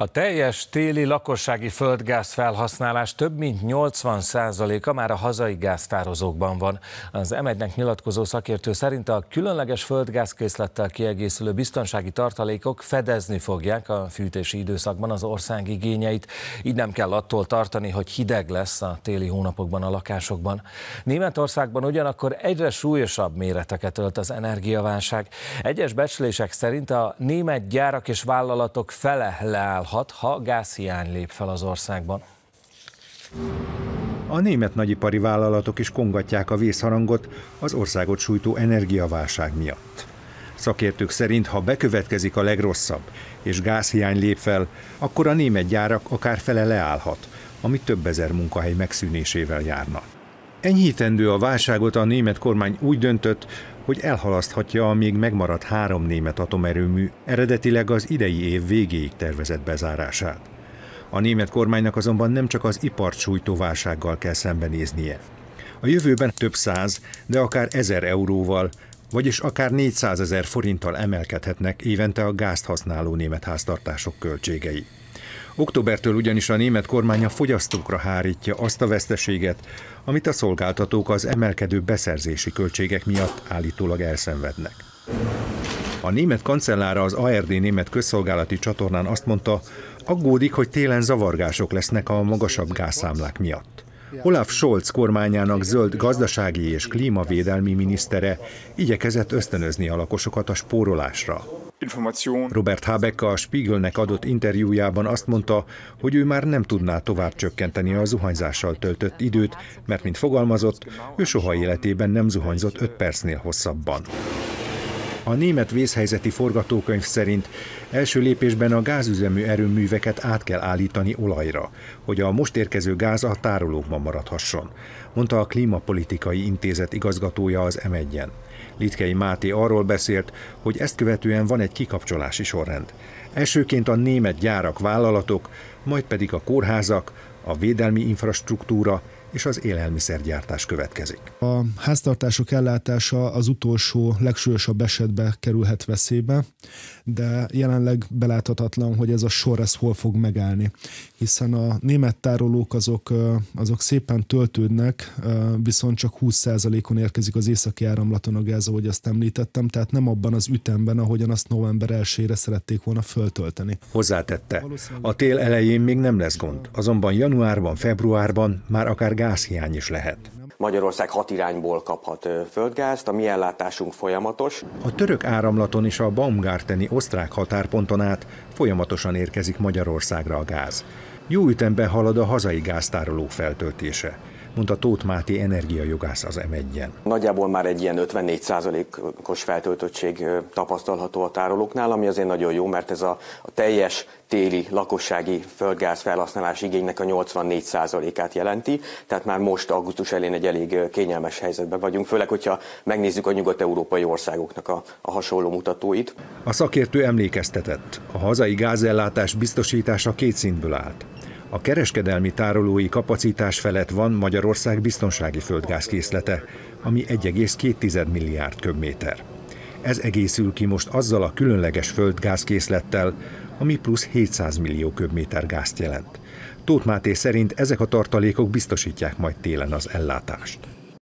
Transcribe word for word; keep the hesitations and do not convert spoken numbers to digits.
A teljes téli lakossági földgáz felhasználás több mint nyolcvan százaléka már a hazai gáztározókban van. Az em egynek nyilatkozó szakértő szerint a különleges földgázkészlettel kiegészülő biztonsági tartalékok fedezni fogják a fűtési időszakban az ország igényeit. Így nem kell attól tartani, hogy hideg lesz a téli hónapokban a lakásokban. Németországban ugyanakkor egyre súlyosabb méreteket ölt az energiaválság. Egyes becslések szerint a német gyárak és vállalatok fele leáll, ha gázhiány lép fel az országban. A német nagyipari vállalatok is kongatják a vészharangot az országot sújtó energiaválság miatt. Szakértők szerint, ha bekövetkezik a legrosszabb és gázhiány lép fel, akkor a német gyárak akár fele leállhat, ami több ezer munkahely megszűnésével járna. Enyhítendő a válságot a német kormány úgy döntött, hogy elhalaszthatja a még megmaradt három német atomerőmű eredetileg az idei év végéig tervezett bezárását. A német kormánynak azonban nem csak az ipart sújtó válsággal kell szembenéznie. A jövőben több száz, de akár ezer euróval, vagyis akár négyszázezer forinttal emelkedhetnek évente a gázt használó német háztartások költségei. Októbertől ugyanis a német kormány a fogyasztókra hárítja azt a veszteséget, amit a szolgáltatók az emelkedő beszerzési költségek miatt állítólag elszenvednek. A német kancellára az á er dé német közszolgálati csatornán azt mondta, aggódik, hogy télen zavargások lesznek a magasabb gázszámlák miatt. Olaf Scholz kormányának zöld gazdasági és klímavédelmi minisztere igyekezett ösztönözni a lakosokat a spórolásra. Robert Habeck a Spiegelnek adott interjújában azt mondta, hogy ő már nem tudná tovább csökkenteni a zuhanyzással töltött időt, mert mint fogalmazott, ő soha életében nem zuhanyzott öt percnél hosszabban. A német vészhelyzeti forgatókönyv szerint első lépésben a gázüzemű erőműveket át kell állítani olajra, hogy a most érkező gáz a tárolókban maradhasson, mondta a Klímapolitikai Intézet igazgatója az em egyen. Litkei Máté arról beszélt, hogy ezt követően van egy kikapcsolási sorrend. Elsőként a német gyárak, vállalatok, majd pedig a kórházak, a védelmi infrastruktúra és az élelmiszergyártás következik. A háztartások ellátása az utolsó, legsúlyosabb esetben kerülhet veszélybe, de jelenleg beláthatatlan, hogy ez a sor ez hol fog megállni. Hiszen a német tárolók azok, azok szépen töltődnek, viszont csak húsz százalékon érkezik az északi áramlaton a gáz, ahogy azt említettem, tehát nem abban az ütemben, ahogyan azt november elsejére szerették volna föltölteni. Hozzátette, a tél elején még nem lesz gond, azonban januárban, februárban már akár gázhiány is lehet. Magyarország hat irányból kaphat földgázt, a mi ellátásunk folyamatos. A török áramlaton és a baumgarteni osztrák határponton át folyamatosan érkezik Magyarországra a gáz. Jó ütemben halad a hazai gáztárolók feltöltése, mondta Tóth Máté energiajogász az em egyen. Nagyjából már egy ilyen ötvennégy százalékos feltöltöttség tapasztalható a tárolóknál, ami azért nagyon jó, mert ez a, a teljes téli lakossági földgáz felhasználás igénynek a nyolcvannégy százalékát jelenti, tehát már most augusztus elején egy elég kényelmes helyzetben vagyunk, főleg, hogyha megnézzük a nyugat-európai országoknak a, a hasonló mutatóit. A szakértő emlékeztetett, a hazai gázellátás biztosítása két szintből állt. A kereskedelmi tárolói kapacitás felett van Magyarország biztonsági földgázkészlete, ami egy egész két milliárd köbméter. Ez egészül ki most azzal a különleges földgázkészlettel, ami plusz hétszáz millió köbméter gázt jelent. Tóth Máté szerint ezek a tartalékok biztosítják majd télen az ellátást.